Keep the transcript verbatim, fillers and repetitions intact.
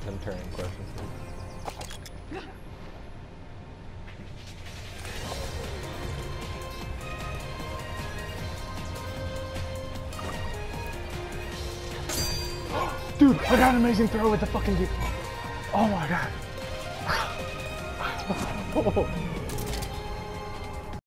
him turning questions. Dude, I got an amazing throw with the fucking dude. Oh my god. Oh.